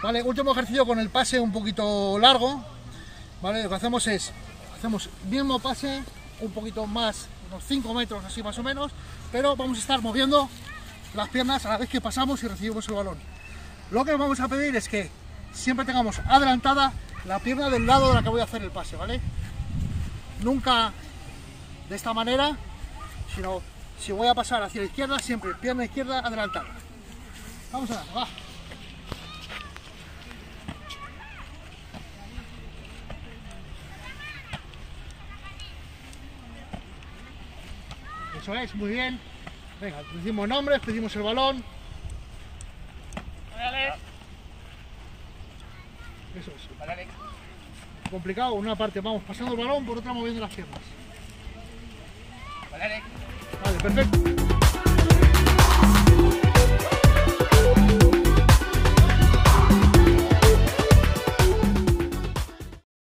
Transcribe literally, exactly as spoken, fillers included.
Vale, último ejercicio con el pase un poquito largo. Vale, lo que hacemos es, hacemos mismo pase, un poquito más, unos cinco metros así más o menos, pero vamos a estar moviendo las piernas a la vez que pasamos y recibimos el balón. Lo que vamos a pedir es que siempre tengamos adelantada la pierna del lado de la que voy a hacer el pase, ¿vale? Nunca de esta manera, sino si voy a pasar hacia la izquierda, siempre pierna izquierda adelantada. Vamos a dar, va. Eso es, muy bien. Venga, decimos nombres, pedimos el balón. Vale. Eso es. Vale, Alex. Complicado, una parte vamos pasando el balón, por otra moviendo las piernas. Vale, Alex. Vale, perfecto.